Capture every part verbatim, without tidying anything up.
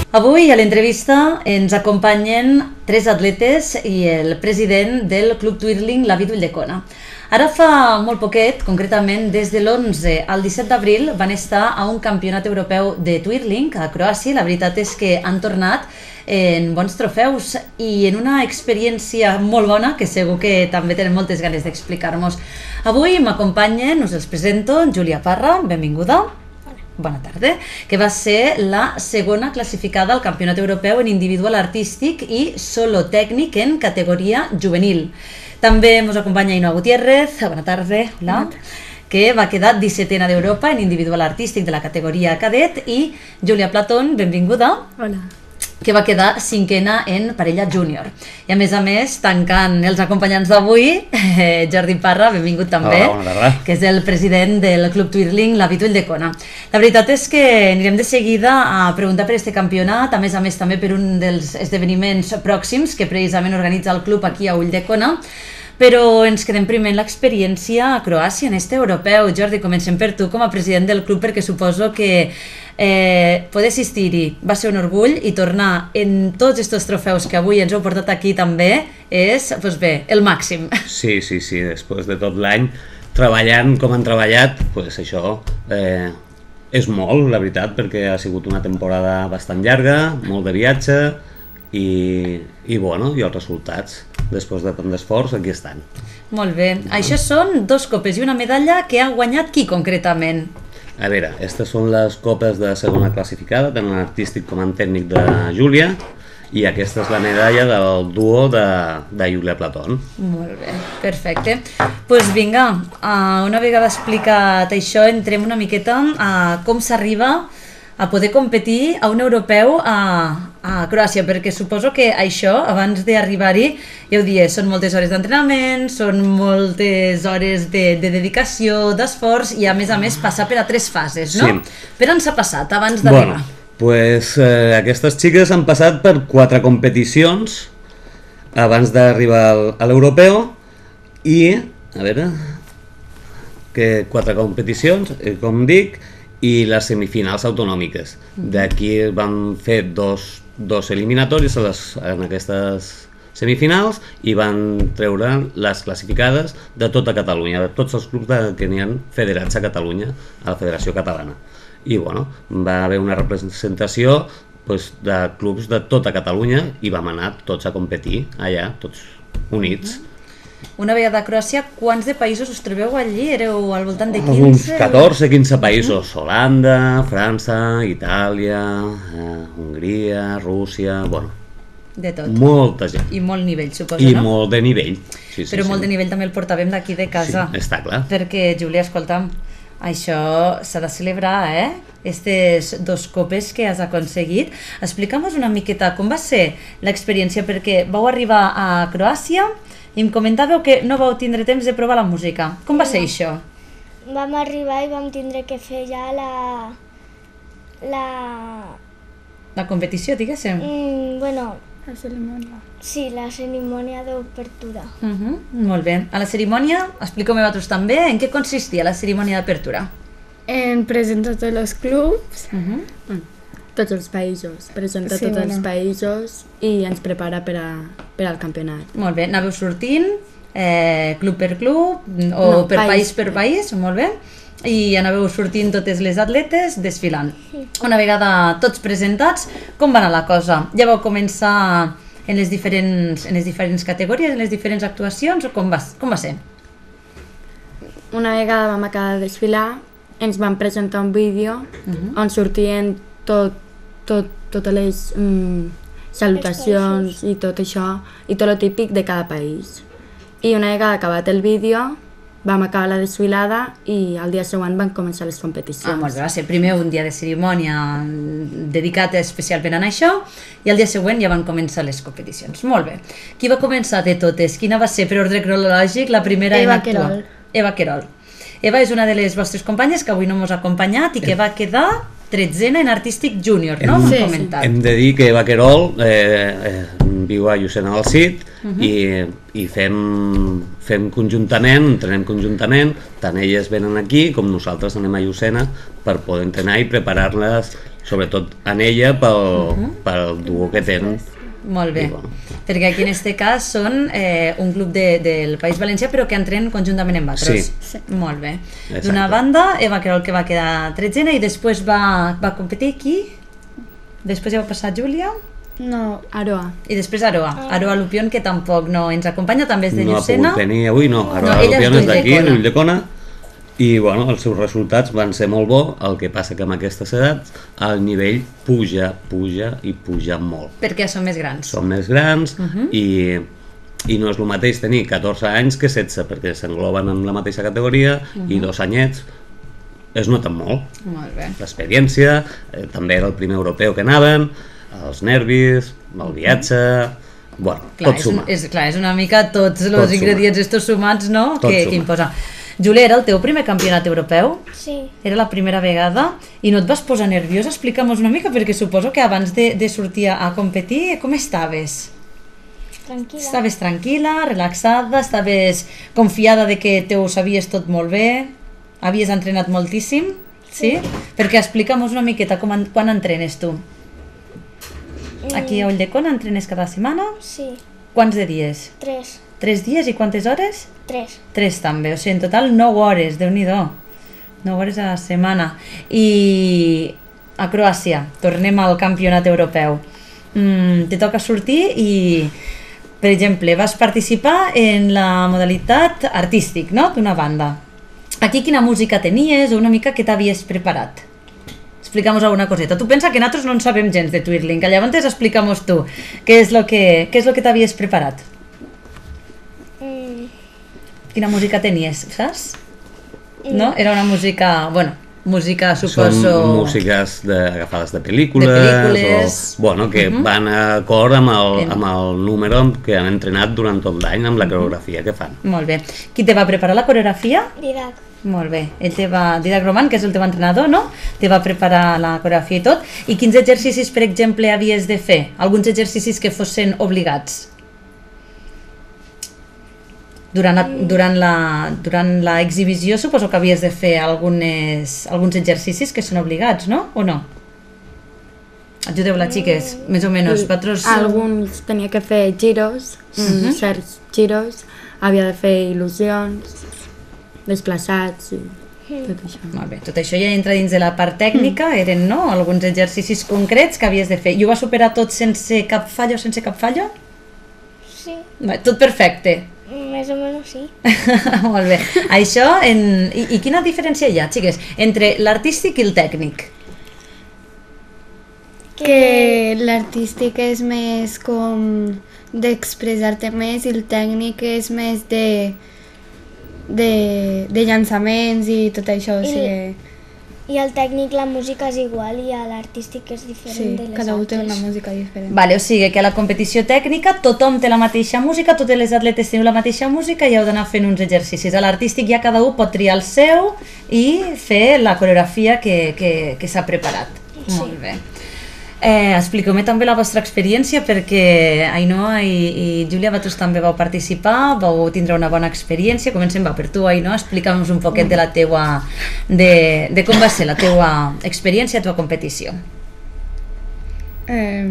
Avui a l'entrevista ens acompanyen tres atletes i el president del Club Twirling, David Ulldecona. Ara fa molt poquet, concretament des de l'onze al disset d'abril, van estar a un campionat europeu de Twirling a Croàcia. La veritat és que han tornat en bons trofeus i en una experiència molt bona que segur que també tenen moltes ganes d'explicar-nos. Avui m'acompanyen, us els presento, Júlia Parra, benvinguda. Bona tarda, que va ser la segona classificada al Campionat Europeu en individual artístic i solo tècnic en categoria juvenil. També ens acompanya Ainhoa Gutiérrez, bona tarda, hola, que va quedar dissetena d'Europa en individual artístic de la categoria cadet, i Júlia Platón, benvinguda. Hola. Que va quedar cinquena en parella júnior. I a més a més, tancant els acompanyants d'avui, eh, Jordi Parra, benvingut també, Hola, bona tarda. Que és el president del Club Twirling, David Ulldecona. La veritat és que anirem de seguida a preguntar per este campionat, a més a més també per un dels esdeveniments pròxims que precisament organitza el club aquí a Ulldecona, però ens quedem primer en l'experiència a Croàcia, en este europeu. Jordi, comencem per tu com a president del club, perquè suposo que eh, poder assistir-hi va ser un orgull, i tornar en tots aquests trofeus que avui ens heu portat aquí també és, doncs bé, el màxim. Sí, sí, sí, després de tot l'any treballant com han treballat, doncs això eh, és molt, la veritat, perquè ha sigut una temporada bastant llarga, molt de viatge, i, i bueno, i els resultats després de tant d'esforç aquí estan. Molt bé, això són dos copes i una medalla que ha guanyat qui concretament? A veure, aquestes són les copes de segona classificada, tant en artístic com en tècnic de Júlia, i aquesta és la medalla del duo de, de Júlia Platón. Molt bé, perfecte. Doncs pues vinga, una vegada explicat això, entrem una miqueta a com s'arriba a poder competir a un europeu a, a Croàcia, perquè suposo que això, abans d'arribar-hi, ja ho dies, són moltes hores d'entrenament, són moltes hores de, de dedicació, d'esforç, i a més a més passar per a tres fases, no? Sí. Per on s'ha passat abans d'arribar? Bueno, pues, eh, aquestes xiques han passat per quatre competicions abans d'arribar a l'europeu, i, a veure, que quatre competicions, eh, com dic, i les semifinals autonòmiques. D'aquí van fer dos, dos eliminatoris a les, en aquestes semifinals, i van treure les classificades de tota Catalunya, de tots els clubs de, que n'hi ha federats a Catalunya, a la Federació Catalana. I bueno, va haver una representació pues, de clubs de tota Catalunya, i vam anar tots a competir allà, tots units. Una vegada a Croàcia, quants de països us trobeu allí? Éreu al voltant de quinze? Uns catorze quinze països. Holanda, França, Itàlia, eh, Hongria, Rússia, bueno, de tot. Molta gent. I molt nivell, suposo, I no? I molt de nivell. Sí, sí, Però sí. molt de nivell també el portàvem d'aquí de casa. Sí, està clar. Perquè, Júlia, escolta'm, això s'ha de celebrar, eh? Estes dos copes que has aconseguit. Explica'm-nos una miqueta com va ser l'experiència, perquè vau arribar a Croàcia i em comentàveu que no vau tindre temps de provar la música. Com va ser això? Vam arribar i vam tindre que fer ja la... la... La competició, diguéssim? Mm, bueno... La cerimònia. Sí, la cerimònia d'obertura. Uh -huh, molt bé. A la cerimònia, expliqueu-me vosaltres també, en què consistia la cerimònia d'apertura? En presentar tots els clubs, Uh -huh. mm. tots els països, presenta Sí, tots bueno. els països i ens prepara per, a, per al campionat. Molt bé, anàveu sortint, eh, club per club, o No, per país, país per país, molt bé, i anàveu sortint totes les atletes desfilant. Una vegada tots presentats, com va anar la cosa? Ja vau començar en les diferents, en les diferents categories, en les diferents actuacions, o com va, com va ser? Una vegada vam acabar de desfilar, ens van presentar un vídeo Uh -huh. on sortien tot, tot, totes les mm, salutacions i tot això, i tot el típic de cada país. I una vegada acabat el vídeo, vam acabar la desfilada i al dia següent van començar les competicions. Ah, molt bé, va ser primer un dia de cerimònia dedicat especialment a això, i al dia següent ja van començar les competicions. Molt bé. Qui va començar de totes? Quina va ser, per ordre cronològic, la primera Eva en actuar? Querol. Eva Querol. Eva és una de les vostres companyes que avui no ens ha acompanyat i que va quedar tretzena en artístic júnior, no? Hem, M'han comentat. hem de dir que Eva Querol eh, eh, viu a Llucena del Cid, uh -huh. i, i fem, fem conjuntament, entrenem conjuntament, tant elles venen aquí com nosaltres anem a Llucena per poder entrenar i preparar-les sobretot en ella pel, pel duo que tenen. Molt bé, I bueno. perquè aquí en este cas són eh, un club de, del País Valencià però que entrenen conjuntament en Batros. Sí. Sí. Molt bé. Exacte. D'una banda, Eva Querol, que va quedar tretzena i després va, va competir aquí, després ja va passar Júlia No, Aroa. i després Aroa. Aroa Lupion, que tampoc no ens acompanya, també és de No ha Llucena. pogut venir avui, no. Ara No, ella és l'Opion és d'aquí, d'Ulldecona. d'Ulldecona, i bueno, els seus resultats van ser molt bo, el que passa que amb aquestes edats el nivell puja, puja i puja molt. Perquè són més grans. Són més grans i, i no és el mateix tenir catorze anys que setze, perquè s'engloben en la mateixa categoria i dos anyets es noten molt. Molt bé. L'experiència, eh, també era el primer europeu que anaven, els nervis, el viatge... Bueno, Clar, tot és, suma. és, clar, és una mica tots els Tot suma. ingredients estos sumats, no?, Tot que, suma. que imposa. Júlia, era el teu primer campionat europeu? Sí. Era la primera vegada i no et vas posar nerviosa? Explica'm-nos una mica, perquè suposo que abans de, de sortir a competir, com estaves? Tranquil·la. Estaves tranquil·la, relaxada, estaves confiada de que te ho sabies tot molt bé, havies entrenat moltíssim, sí? Perquè explica'm-nos una miqueta com, en- quan entrenes tu. Aquí a Ulldecona entrenes cada setmana? Sí. Quants de dies? Tres. Tres dies i quantes hores? Tres. Tres també, o sigui, en total nou hores, Déu-n'hi-do. Nou hores a la setmana. I a Croàcia, tornem al campionat europeu. Mm, te toca sortir i, per exemple, vas participar en la modalitat artístic, no?, d'una banda. Aquí quina música tenies o una mica què t'havies preparat? Explica'm-nos alguna coseta. Tu pensa que nosaltres no en sabem gens de twirling, que llavors explica'm-nos tu què és lo que, què és lo que t'havies preparat. Mm, Quina música tenies, saps? No? Era una música, bueno, música suposo... Són músiques de, agafades de pel·lícules, De pel·lícules. o, bueno, que van a acord amb el, En- amb el número que han entrenat durant tot l'any, amb la coreografia que fan. Molt bé. Qui te va preparar la coreografia? Didac. Molt bé. Ell te va... Didac Roman, que és el teu entrenador, no? Te va preparar la coreografia i tot. I quins exercicis, per exemple, havies de fer? Alguns exercicis que fossin obligats? Durant la, durant la, durant la exhibició suposo que havies de fer algunes, alguns exercicis que són obligats, no? O no? Ajudeu-la, xiques, més o menys. Vosaltres... Alguns tenia que fer giros, mm, certs giros, havia de fer il·lusions, desplaçats i tot això. Molt bé, tot això ja entra dins de la part tècnica, eren, no?, alguns exercicis concrets que havies de fer. I ho vas superar tot sense cap fallo, sense cap fallo? Sí. Bé, tot perfecte. Més o menys sí. Molt bé. Això, en... I, I quina diferència hi ha, xiques, entre l'artístic i el tècnic? Que l'artístic és més com d'expressar-te més i el tècnic és més de, de, de llançaments i tot això, o I- sigui, I al tècnic la música és igual i a l'artístic és diferent sí, de les cada un té altres. una música diferent. Vale, o sigui que a la competició tècnica tothom té la mateixa música, totes les atletes teniu la mateixa música i heu d'anar fent uns exercicis. A l'artístic ja cada un pot triar el seu i fer la coreografia que, que, que s'ha preparat. Sí. Molt bé. Eh, Expliqueu-me també la vostra experiència perquè Ainhoa i, i Júlia, vosaltres també vau participar, vau tindre una bona experiència. Comencem va per tu, Ainhoa, explica'm-nos un poquet de la teua, de, de com va ser la teua experiència, la teua competició. Eh,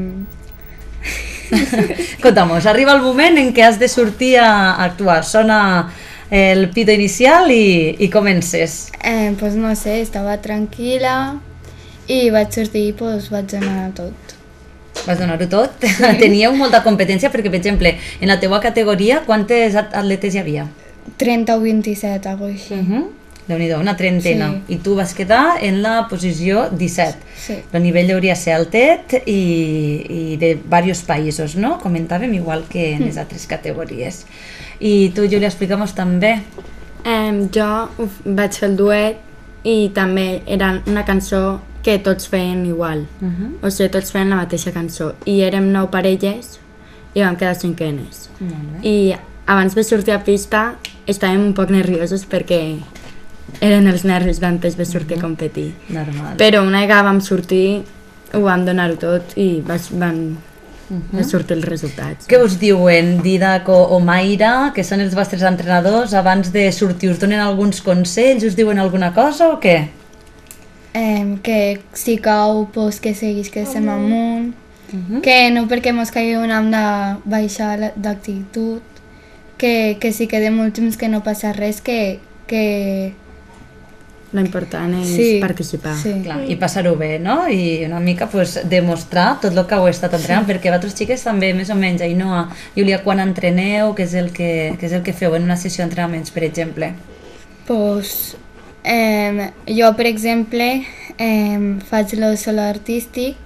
Contamos, arriba el moment en què has de sortir a actuar. Sona el pito inicial i, i comences. eh, pues no sé, estava tranquil·la i vaig sortir i pues, vaig donar tot. Vas donar-ho tot. Teníeu molta competència perquè, per exemple, en la teua categoria, quantes at- atletes hi havia? trenta o vint-i-set, alguna cosa així. Uh -huh. Déu-n'hi-do, una trentena. Sí. I tu vas quedar en la posició disset. Sí. El nivell hauria ser altet i, i de diversos països, no? Comentàvem igual que en les altres categories. I tu, Júlia, explica'm-nos també. Eh, jo ho f- vaig fer el duet i també era una cançó que tots feien igual. Uh -huh. O sigui, tots feien la mateixa cançó. I érem nou parelles i vam quedar cinquenes. Molt bé. I abans de sortir a pista estàvem un poc nerviosos perquè eren els nervis d'antes de sortir a competir. Normal. Però una vegada vam sortir, ho vam donar-ho tot i vas, van, van sortir els resultats. Què us diuen Didac o, o Mayra, que són els vostres entrenadors, abans de sortir? Us donen alguns consells? Us diuen alguna cosa o què? eh, que si cau, pues, que seguís que estem amunt, Mhm. que no perquè mos caigui una hem de baixar la- d'actitud, que, que si quedem últims que no passa res, que... que Lo important és sí, participar. Sí. Clar, i passar-ho bé, no? I una mica pues, demostrar tot el que heu estat entrenant, sí. perquè vosaltres xiques també, més o menys, Ainhoa, Júlia, quan entreneu, què és el que, què és el que feu en una sessió d'entrenaments, per exemple? Pues, eh, jo, per exemple, eh, faig el solo artístic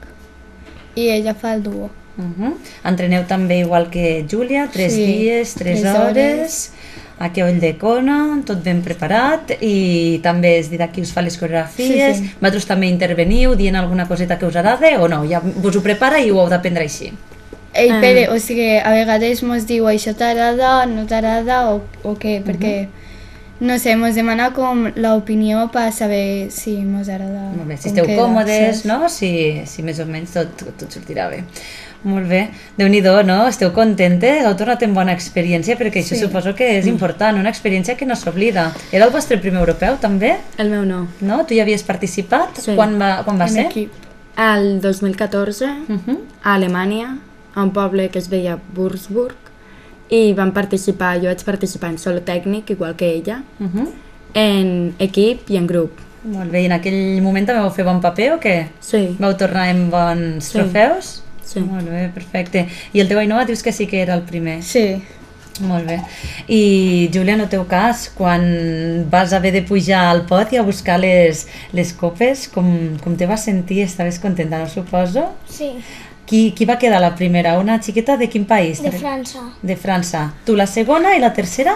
i ella fa el duo. Uh -huh. Entreneu també igual que Júlia, tres Sí, dies, tres, tres hores, hores. aquí a Ulldecona, tot ben preparat, i també és dir qui us fa les coreografies. Sí, sí. Vosaltres també interveniu dient alguna coseta que us agrada o no? Ja vos ho prepara i ho heu d'aprendre així. Ell, Ah. per, o sigui, a vegades mos diu això t'agrada, no t'agrada o, o què, perquè, no sé, mos demana com l'opinió per saber si mos agrada. Molt bé, si com esteu queda, còmodes, saps? no? Si, si més o menys tot, tot sortirà bé. Molt bé. Déu-n'hi-do, no? Esteu contentes? Heu tornat en bona experiència, perquè això Sí. suposo que és important, una experiència que no s'oblida. Era el vostre primer europeu, també? El meu no. No? Tu ja havies participat? Sí. Quan va, quan va En ser? equip. El dos mil catorze, Uh -huh. a Alemanya, a un poble que es deia Würzburg, i vam participar, jo vaig participar en solo tècnic, igual que ella, Uh -huh. en equip i en grup. Molt bé, i en aquell moment també vau fer bon paper o què? Sí, Vau tornar amb bons Sí. trofeus? sí. Molt bé, perfecte. I el teu Ainhoa dius que sí que era el primer. Sí. Molt bé. I Júlia, en el teu cas, quan vas haver de pujar al podi a buscar les, les copes, com, com te vas sentir? Estaves contenta, no suposo? Sí, Qui, qui va quedar la primera? Una xiqueta de quin país? de França. De França. Tu la segona i la tercera?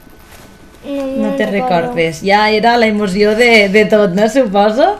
No, No te recordo. recordes. Ja era la emoció de, de tot, no suposo?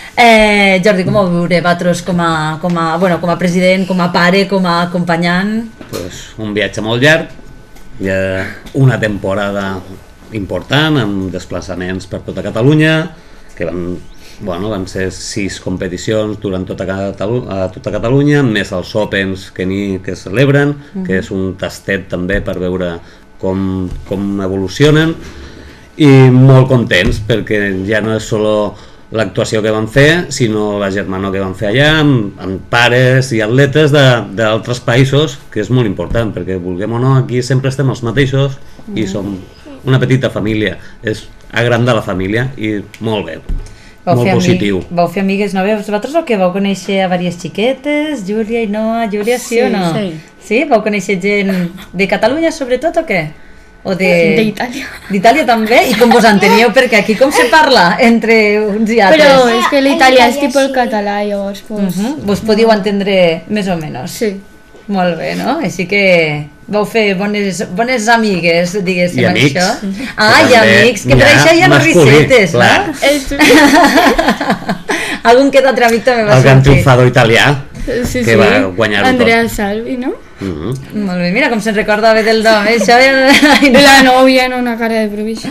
Eh, Jordi, com ho veureu vosaltres com a, com, a, bueno, com a president, com a pare, com a acompanyant? Pues, un viatge molt llarg, ja una temporada important amb desplaçaments per tota Catalunya, que van, bueno, van ser sis competicions durant tota, Catalu a tota Catalunya, més els Opens que, ni, que es celebren, uh -huh. que és un tastet també per veure com, com evolucionen, i molt contents perquè ja no és solo l'actuació que van fer, sinó la germanor que van fer allà, amb, amb pares i atletes d'altres països, que és molt important, perquè vulguem o no, aquí sempre estem els mateixos i som una petita família, és agrandar la família i molt bé, Vau molt fer positiu. Amig, vau fer amigues noves vosaltres o què? Vau conèixer a diverses xiquetes, Júlia i Noa, Júlia, sí, Sí, o no? sí. Sí? Vau conèixer gent de Catalunya sobretot o què? O de... D'Itàlia. D'Itàlia també? I com vos enteniu? Perquè aquí com se parla entre uns i altres? Però és que l'italià és Itàlia tipus el sí. català, llavors, pues... Uh -huh. Vos podíeu entendre més o menys? Sí. Molt bé, no? Així que vau fer bones, bones amigues, diguéssim, I amics. això. Ah, Que i també amics, que hi per ha això hi ha masculí, risetes, clar. no? És... Algun que d'altre amic també va El gran sortir. triomfador italià, Sí, que sí. va guanyar-ho tot. Andrea Salvi, no? Uh -huh. Molt bé, mira com se'n recorda bé del nom, eh? Això era... I la nòvia en una cara de provisió.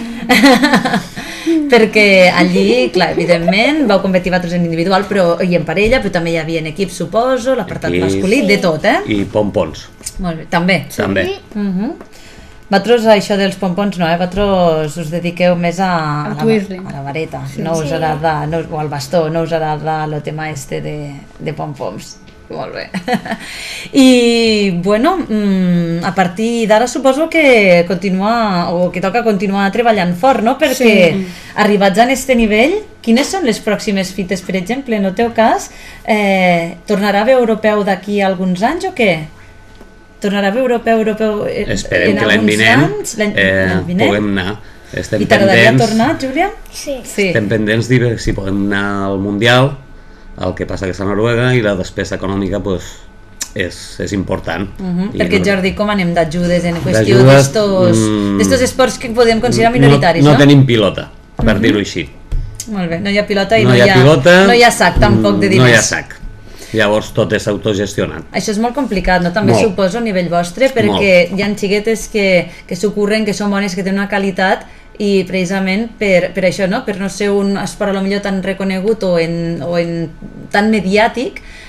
Perquè allí, clar, evidentment, vau competir vosaltres en individual però, i en parella, però també hi havia en equip, suposo, l'apartat Equip. masculí, de tot, eh? I pompons, Molt bé, també. també. Uh -huh. Vosaltres, això dels pompons, no, eh? Vosaltres us dediqueu més a, Al a, la, twirling. a la vareta, no us agrada, no, o al bastó, no us agrada el tema este de, de pompons. Molt bé. I, bueno, mm, a partir d'ara suposo que continua, o que toca continuar treballant fort, no? Perquè Sí. arribats a aquest nivell, quines són les pròximes fites, per exemple, en el teu cas, eh, tornarà a haver europeu d'aquí a alguns anys o què? Tornarà a haver europeu, europeu en, Esperem en que l'any alguns vinent, anys? L'any eh, l'any vinent? puguem anar. Estem I t'agradaria pendents, tornar, Júlia? Sí. Sí. estem pendents de si podem anar al Mundial, el que passa que és a Noruega, i la despesa econòmica pues, és, és important. Uh -huh. I Perquè, no- Jordi, com anem d'ajudes en qüestió D'ajudes, d'estos mm, d'estos esports que podem considerar minoritaris, no? no? No tenim pilota, per dir-ho així. Molt bé, no hi ha pilota i No no, hi ha pilota, no hi ha sac tampoc de mm, diners. No hi ha sac. Llavors tot és autogestionat. Això és molt complicat, no? També Molt. suposo a nivell vostre, perquè hi ha xiquetes que, que s'ocorren, que són bones, que tenen una qualitat, i precisament per, per això, no? Per no ser un esport a lo millor tan reconegut o, en, o en tan mediàtic,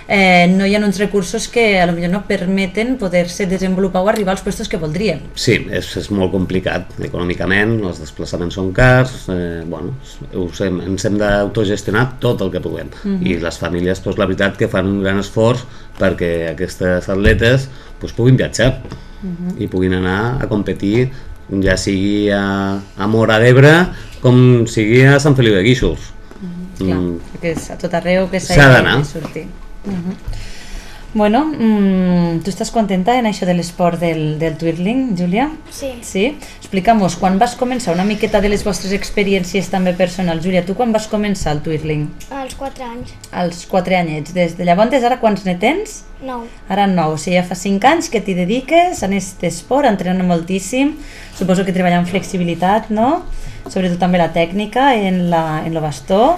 eh, no hi ha uns recursos que a lo millor no permeten poder-se desenvolupar o arribar als puestos que voldríem. Sí, és, és molt complicat econòmicament, els desplaçaments són cars, eh, bueno, us hem, ens hem d'autogestionar tot el que puguem. Uh-huh. I les famílies, doncs, la veritat que fan un gran esforç perquè aquestes atletes doncs, puguin viatjar uh-huh. i puguin anar a competir, ja sigui a, a Móra d'Ebre com sigui a Sant Feliu de Guíxols. Uh-huh. Clar, mm. perquè és a tot arreu que s'ha d'anar. Sortir. Uh-huh. Bueno, mmm, tu estàs contenta en això de l'esport del, del twirling, Júlia? Sí. Sí? Explica'm-nos, quan vas començar, una miqueta de les vostres experiències també personals. Júlia, tu quan vas començar el twirling? Als quatre anys. Als quatre anyets. Des de llavors, ara quants ne tens? Nou. Ara nou, o sigui, ja fa cinc anys que t'hi dediques a aquest esport, entrenant moltíssim, suposo que treballant en flexibilitat, no? Sobretot també la tècnica en, la, en el bastó.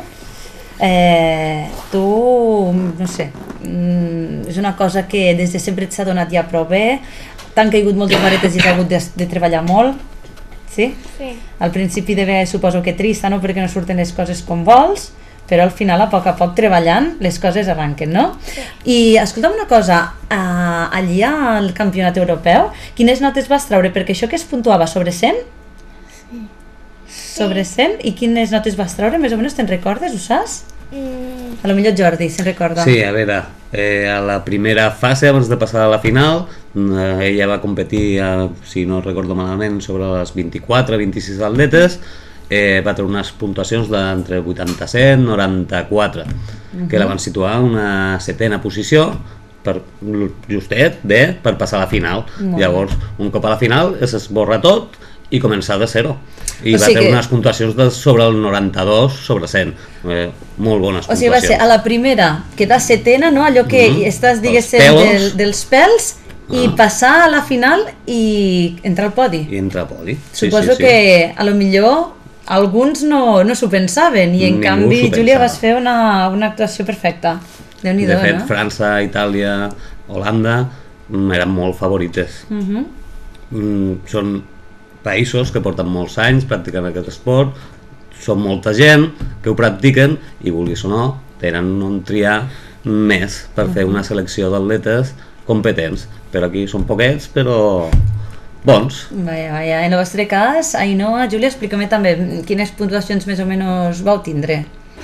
Eh, tu, no sé, mm, és una cosa que des de sempre s'ha donat ja prou bé, t'han caigut moltes varetes i t'ha hagut de, de treballar molt, sí? Sí. Al principi de bé suposo que trista, no?, perquè no surten les coses com vols, però al final a poc a poc treballant les coses arranquen, no? Sí. I escolta'm una cosa, uh, allí al campionat europeu, quines notes vas treure? Perquè això que es puntuava sobre cent? Sí. Sobre cent? I quines notes vas treure? Més o menys te'n recordes, ho saps? Mm. A lo millor Jordi se'n recorda. Sí, a veure, eh, a la primera fase, abans de passar a la final, eh, ella va competir, a, si no recordo malament, sobre les vint-i-quatre vint-i-sis atletes, eh, va treure unes puntuacions d'entre vuitanta-set i noranta-quatre, uh-huh. que la van situar en una setena posició, per, justet, bé, per passar a la final. Molt Llavors, un cop a la final, es esborra tot i començar de zero. I o va sigui tenir que... unes puntuacions de sobre el noranta-dos sobre cent. Eh, molt bones puntuacions. O sigui, va ser a la primera quedar setena, no? Allò que mm-hmm. estàs, diguéssim, del, dels pèls, i ah. passar a la final i entrar al podi. I entrar al podi. Sí, Suposo sí, sí. que a lo millor alguns no, no s'ho pensaven i en Ningú canvi, Júlia, pensava. vas fer una, una actuació perfecta. Déu-n'hi-do, de fet, no? França, Itàlia, Holanda mm, eren molt favorites. Uh-huh. Mm, són països que porten molts anys practicant aquest esport, són molta gent que ho practiquen i, vulguis o no, tenen on triar més per uh-huh. fer una selecció d'atletes competents. Però aquí són poquets, però bons. Vaja, vaja. En el vostre cas, Ainhoa, Júlia, explica-me també quines puntuacions més o menys vau tindre.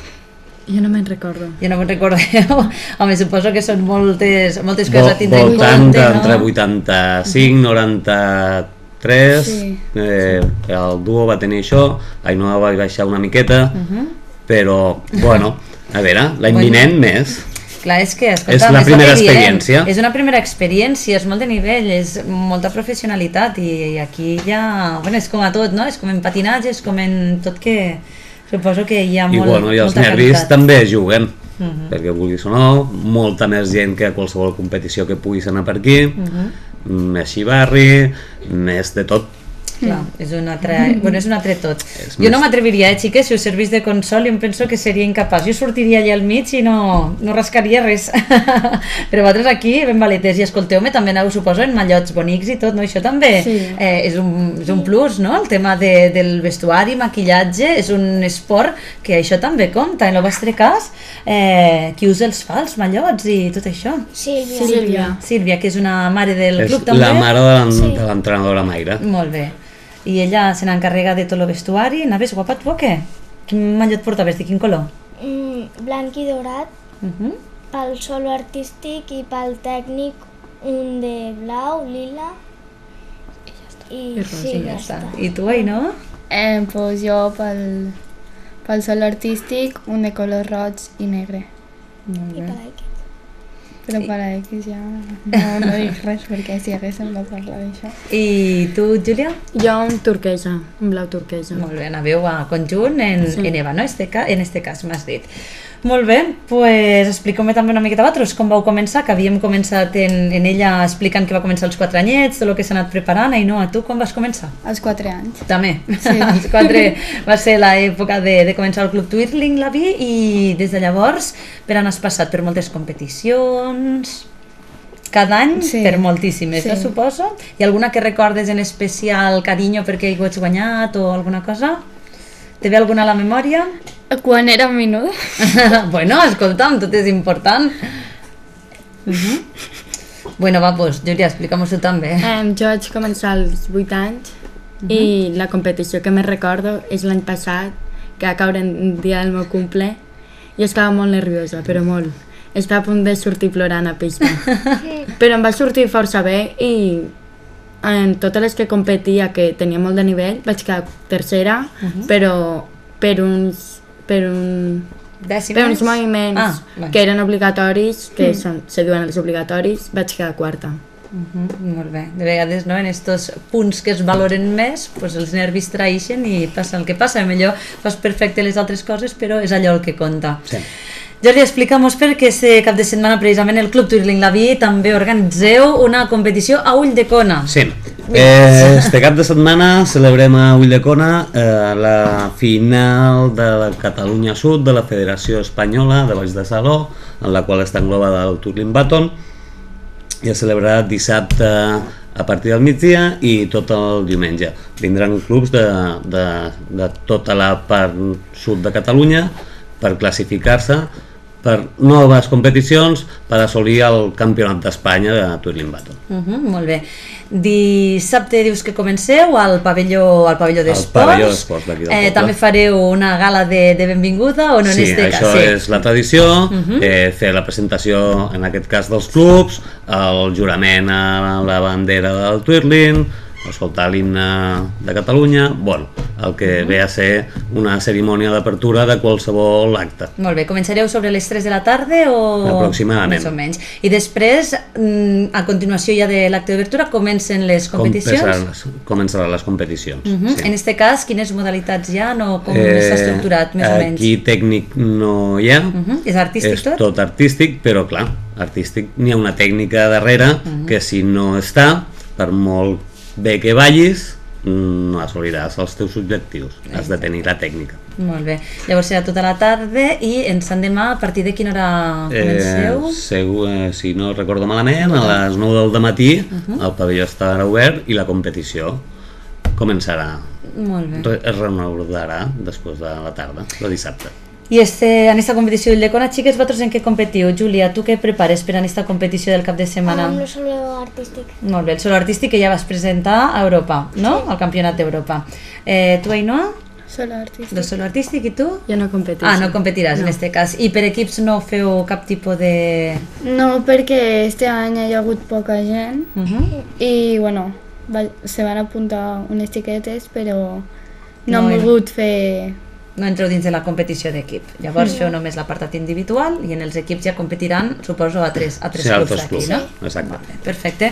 Jo no me'n recordo. Jo no me'n recordeu. Home, suposo que són moltes, moltes Vo- coses a tindre en voltant compte, d'entre no? vuitanta-cinc, noranta-tres, Sí. eh, el duo va tenir això, Ainhoa va baixar una miqueta, Uh-huh. però, bueno, a veure, l'any Bueno. vinent més. Clar, és que, escolta, És la el primera que diem, experiència. És una primera experiència, és molt de nivell, és molta professionalitat i, i aquí ja, bueno, és com a tot, no? És com en patinatge, és com en tot que suposo que hi ha I, molt, bueno, i els molta nervis qualitat. també juguen, Mhm. perquè vulguis o no, molta més gent que a qualsevol competició que puguis anar per aquí, Mhm. més xivarri, més de tot. Clar, és un altre, bueno, és un altre tot. És Jo més- no m'atreviria, eh, xiques, si us servís de consol, em penso que seria incapaç. Jo sortiria allà al mig i no, no rascaria res. Però vosaltres aquí, ben valetes, i escolteu-me, també aneu, suposo, en mallots bonics i tot, no? Això també Sí. eh, és, un, és un plus, no? El tema de, del vestuari, maquillatge, és un esport que això també compta. En el vostre cas, eh, qui us els fa, els mallots i tot això? Sílvia. Sílvia. Sílvia, que és una mare del És club també. la mare de l'en- Sí. de l'entrenadora Mayra. Molt bé. I ella se n'encarrega de tot el vestuari. Anaves guapa tu o què? Quin mallot portaves? De quin color? Mm, blanc i dorat, Uh-huh. pel solo artístic i pel tècnic un de blau, lila i, I rosa, sí, I ja ja està. està. I tu, Ainhoa? Eh, pues jo pel, pel sol artístic un de color roig i negre. Molt I bé. per aquí. Però Sí. per a X ja no, no dic res perquè si haguéssim de parlar d'això. I tu, Júlia? Jo un turquesa, un blau turquesa. Molt bé, anàveu a conjunt en, Sí. en Eva, no? Este ca en este cas, m'has dit. Molt bé, doncs pues, expliqueu-me també una miqueta vosaltres com vau començar, que havíem començat en, en ella explicant que va començar als quatre anyets, tot el que s'ha anat preparant. Ainhoa, tu com vas començar? Als quatre anys. També, Sí. als quatre va ser l'època de, de començar el Club Twirling, la vi, i des de llavors per on has passat per moltes competicions, cada any Sí. per moltíssimes, Sí. no suposo? Hi ha alguna que recordes en especial carinyo perquè hi ho ets guanyat o alguna cosa? Te ve alguna a la memòria? Quan era menuda? Bueno, escolta'm, tot és important. Bueno, va, pues, Júlia, explica'm-ho també. Eh, jo vaig començar als vuit anys i la competició que més recordo és l'any passat, que va caure un dia del meu cumple. Jo estava molt nerviosa, però molt. Estava a punt de sortir plorant a pista. Però em va sortir força bé i en totes les que competia, que tenia molt de nivell, vaig quedar tercera, però per uns, per un, Dècimes? per uns moviments Ah, vale. que eren obligatoris, que són, se diuen els obligatoris, vaig quedar quarta. Mhm, molt bé. De vegades, no, en estos punts que es valoren més, pues els nervis traïxen i passa el que passa. A millor fas perfecte les altres coses, però és allò el que compta. Sí. Jordi, explica'm-nos perquè este cap de setmana precisament el Club Twirling La Vi també organitzeu una competició a Ulldecona. Sí. Eh, este cap de setmana celebrem a Ulldecona eh, la final de la Catalunya Sud de la Federació Espanyola de Baix de Saló, en la qual està englobada el Twirling Baton, i es celebrarà dissabte a partir del migdia i tot el diumenge. Vindran clubs de, de, de tota la part sud de Catalunya per classificar-se per noves competicions per assolir el Campionat d'Espanya de Twirling Baton. Uh -huh, molt bé. Dissabte dius que comenceu al pavelló, al pavelló d'esports. Al pavelló d'esports d'aquí del eh, poble. També fareu una gala de, de benvinguda o no Sí, en este cas? això Sí, és la tradició, eh, fer la presentació en aquest cas dels clubs, el jurament a la bandera del Twirling, escoltar l'himne de Catalunya, bueno, el que ve a ser una cerimònia d'apertura de qualsevol acte. Molt bé, començareu sobre les tres de la tarda o... Aproximadament. Més o menys. I després, mm, a continuació ja de l'acte d'obertura, comencen les competicions? Començaran, començaran les competicions. Uh -huh. sí. En este cas, quines modalitats hi ha o com està estructurat, més o menys? Aquí tècnic no hi ha, Uh -huh. És artístic és tot? tot artístic, però clar, artístic n'hi ha una tècnica darrere uh -huh. que si no està, per molt bé que ballis, no assoliràs els teus objectius, has de tenir la tècnica. Molt bé, llavors serà tota la tarda i ens demà a partir de quina hora comenceu? Eh, segur, eh, si no recordo malament, a les nou del matí uh -huh. el pavelló estarà obert i la competició començarà, Molt bé. Re- es reanudarà després de la tarda, de dissabte. I este, en esta competició del Lecona, xiques, vosaltres en què competiu? Júlia, tu què prepares per a aquesta competició del cap de setmana? Amb el solo artístic. Molt bé, el solo artístic que ja vas presentar a Europa, no? Al Campionat d'Europa. Eh, tu, Ainhoa? Solo artístic. El solo artístic i tu? Jo no competeixo. Ah, no competiràs No. en este cas. I per equips no feu cap tipus de... No, perquè este any hi ha hagut poca gent Uh -huh. i, bueno, va, se van apuntar unes xiquetes, però no No, han no. volgut fer... No entreu dins de la competició d'equip. Llavors feu només l'apartat individual i en els equips ja competiran, suposo, a tres, a tres Sí, clubs altres d'aquí, clubs, no? exacte. Molt bé, perfecte.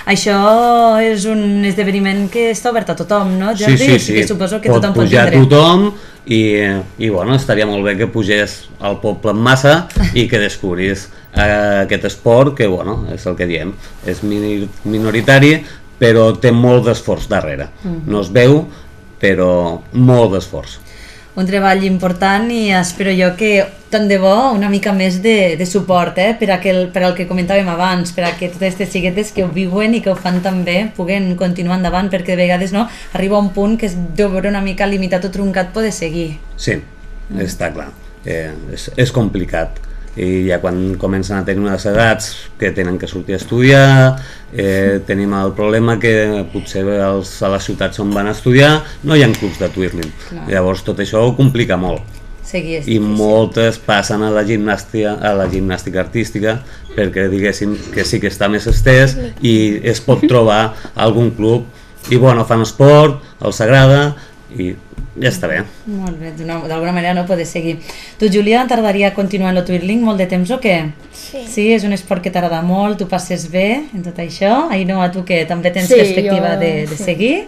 Això és un esdeveniment que està obert a tothom, no, Jordi? Sí, sí, sí. Que suposo que pot tothom pot pujar vindre. tothom i, i bueno, estaria molt bé que pugés al poble en massa i que descobrís eh, aquest esport que, bueno, és el que diem, és mini- minoritari però té molt d'esforç darrere. Mm. No es veu, però molt d'esforç. Un treball important i espero jo que tant de bo una mica més de, de suport eh? per, a que el, per al que comentàvem abans, per a que totes aquestes xiquetes que ho viuen i que ho fan tan bé puguen continuar endavant, perquè de vegades no arriba un punt que es deu veure una mica limitat o truncat poder seguir. Sí, està clar. Eh, és, és complicat. I ja quan comencen a tenir unes edats que tenen que sortir a estudiar, eh, tenim el problema que potser els, a les ciutats on van a estudiar no hi ha clubs de twirling. Clar. Llavors tot això ho complica molt. Seguir és I difícil. moltes passen a la gimnàstica, a la gimnàstica artística perquè diguéssim que sí que està més estès i es pot trobar algun club i bueno, fan esport, els agrada i ja està bé. Molt bé, d'una- d'alguna manera no poder seguir. Tu, Júlia, t'agradaria continuar en el twirling molt de temps o què? Sí. Sí, és un esport que t'agrada molt, tu passes bé en tot això. Ainhoa, tu que també tens Sí, perspectiva jo- de, de sí. seguir.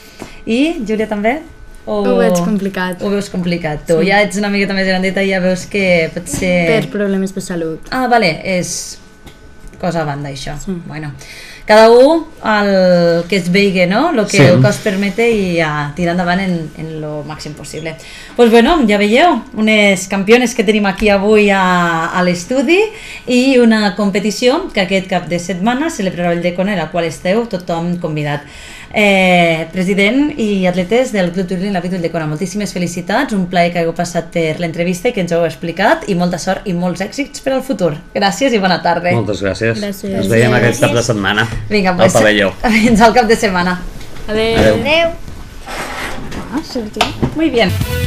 I, Júlia, també? O... Ho veig complicat. Ho veus complicat, tu. Ja ets una miqueta més grandeta i ja veus que potser... Per problemes de salut. Ah, vale, és cosa a banda, això. Sí. Bueno, cada un el que es veigui, no? El que Sí. el cos permete i ja tirar endavant en, en lo màxim possible. Pues bueno, ja veieu, unes campiones que tenim aquí avui a, a l'estudi i una competició que aquest cap de setmana celebrarà el Lecona, a la qual esteu tothom convidat. Eh, president i atletes del Club Twirling La Vit Ulldecona, moltíssimes felicitats, un plaer que hagueu passat per l'entrevista i que ens heu explicat, i molta sort i molts èxits per al futur. Gràcies i bona tarda. Moltes gràcies. Gràcies. Ens veiem aquest cap de setmana. Vinga, al pavelló. Fins al cap de setmana. Adéu. Adéu. Adéu. Muy bien.